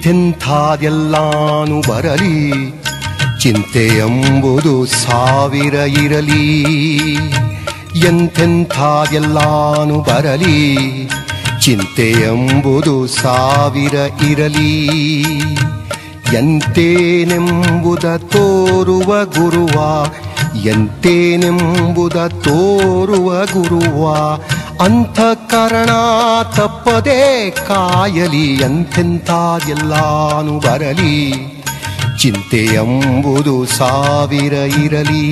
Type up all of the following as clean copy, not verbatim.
ಎಂಥೆಂಥಾದೆಲ್ಲಾನು ಬರಲಿ, ಚಿಂತೆ ಎಂಬುದು ಸಾವಿರ ಇರಲಿ. ಎಂಥೆಂಥಾದೆಲ್ಲಾನು ಬರಲಿ, ಚಿಂತೆ ಎಂಬುದು ಸಾವಿರ ಇರಲಿ. ಎಂತೇನೆಂಬುದ ತೋರುವ ಗುರುವ, ಎಂತೇನೆಂಬುದ ತೋರುವ ಗುರುವ, ಅಂತಃಕರಣ ತಪ್ಪದೆ ಕಾಯಲಿ. ಎಂಥೆಂಥಾದೆಲ್ಲಾನು ಬರಲಿ, ಚಿಂತೆ ಎಂಬುದು ಸಾವಿರ ಇರಲಿ.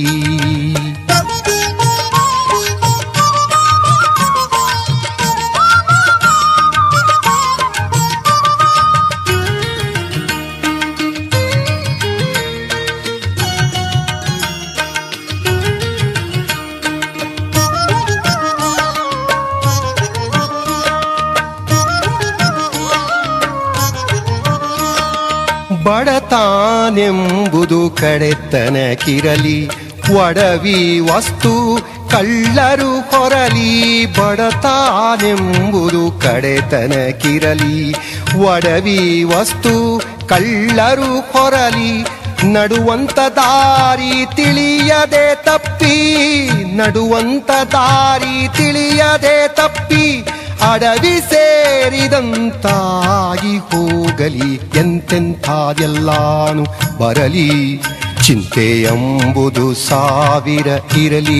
ಬಡತಾನೆಂಬುದು ಕಡೆತನಕ್ಕಿರಲಿ, ಒಡವಿ ವಸ್ತು ಕಳ್ಳರು ಹೊರಲಿ. ಬಡತಾನೆಂಬುದು ಕಡೆತನಕ್ಕಿರಲಿ, ಒಡವಿ ವಸ್ತು ಕಳ್ಳರು ಹೊರಲಿ. ನಡುವಂತ ದಾರಿ ತಿಳಿಯದೆ ತಪ್ಪಿ, ನಡುವಂತ ದಾರಿ ತಿಳಿಯದೆ ತಪ್ಪಿ, ಅಡವಿ ಸೇರಿದಂತಾಗಿ ಹೋಗಲಿ. ಎಂತೆಂಥಾದೆಲ್ಲಾನು ಬರಲಿ, ಚಿಂತೆ ಎಂಬುದು ಸಾವಿರ ಇರಲಿ.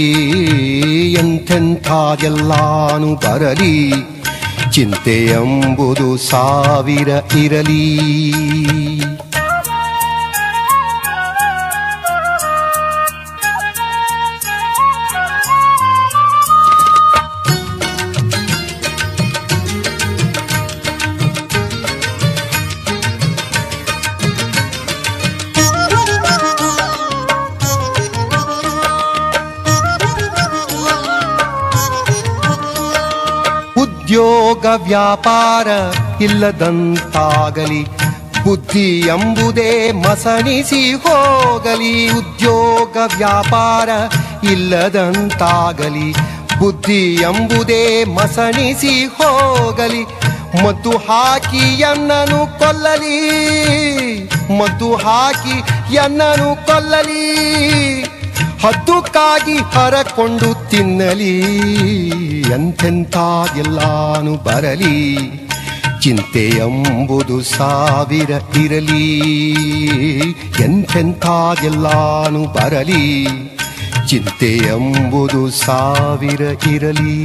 ಎಂತೆಂಥಾದೆಲ್ಲಾನು ಬರಲಿ, ಚಿಂತೆ ಎಂಬುದು ಸಾವಿರ ಇರಲಿ. ಉದ್ಯೋಗ ವ್ಯಾಪಾರ ಇಲ್ಲದಂತಾಗಲಿ, ಬುದ್ಧಿ ಎಂಬುದೇ ಮಸಣಿಸಿ ಹೋಗಲಿ. ಉದ್ಯೋಗ ವ್ಯಾಪಾರ ಇಲ್ಲದಂತಾಗಲಿ, ಬುದ್ಧಿ ಎಂಬುದೇ ಮಸಣಿಸಿ ಹೋಗಲಿ. ಮದ್ದು ಹಾಕಿ ಎನ್ನನು ಕೊಲ್ಲಲಿ, ಮದ್ದು ಹಾಕಿ ಎನ್ನನು ಕೊಲ್ಲಲಿ. ಹದ್ದುಕ್ಕಾಗಿ ಹರಕೊಂಡು ತಿನ್ನಲಿ. ಎಂತೆಂಥಾದೆಲ್ಲಾನು ಬರಲಿ, ಚಿಂತೆ ಎಂಬುದು ಸಾವಿರ ಇರಲಿ. ಎಂತೆಂಥಾದೆಲ್ಲಾನು ಬರಲಿ, ಚಿಂತೆ ಎಂಬುದು ಸಾವಿರ ಇರಲಿ.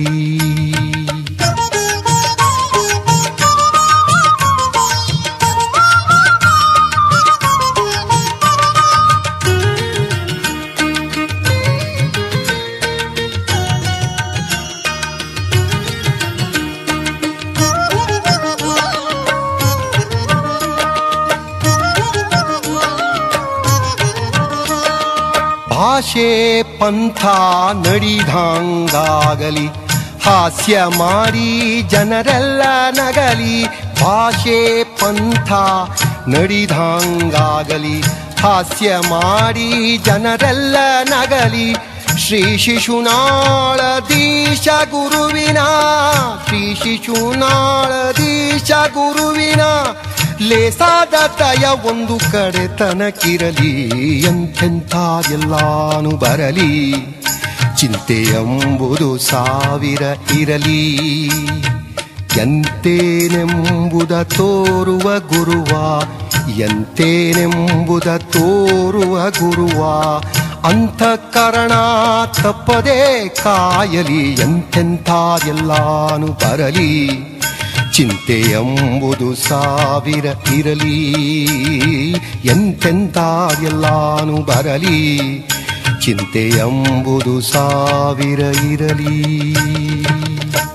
ಭಾಷೆ ಪಂಥ ನಡಿದಂಗಾಗಲಿ, ಹಾಸ್ಯ ಮಾಡಿ ಜನರೆಲ್ಲ ನಗಲಿ. ಭಾಷೆ ಪಂಥ ನಡಿದಂಗಾಗಲಿ, ಹಾಸ್ಯ ಮಾಡಿ ಜನರೆಲ್ಲ ನಗಲಿ. ಶ್ರೀ ಶಿಶುನಾಳಧೀಶ ಗುರುವಿನ, ಶ್ರೀ ಶಿಶುನಾಳಧೀಶ ಗುರುವಿನ ಲೇಸಾದ ದಯ ಒಂದು ಕಡೆತನಕ್ಕಿರಲಿ. ಎಂತೆಂಥಾದೆಲ್ಲಾನು ಬರಲಿ, ಚಿಂತೆ ಎಂಬುದು ಸಾವಿರ ಇರಲಿ. ಎಂತೇನೆಂಬುದ ತೋರುವ ಗುರುವ, ಎಂತೇನೆಂಬುದ ತೋರುವ ಗುರುವ, ಅಂತಃಕರಣ ತಪ್ಪದೆ ಕಾಯಲಿ. ಎಂತೆಂಥಾದೆಲ್ಲಾನು ಬರಲಿ, ಚಿಂತೆ ಎಂಬುದು ಸಾವಿರ ಇರಲಿ. ಎಂತೆಂಥಾದೆಲ್ಲಾನು ಬರಲಿ, ಚಿಂತೆ ಎಂಬುದು ಸಾವಿರ ಇರಲಿ.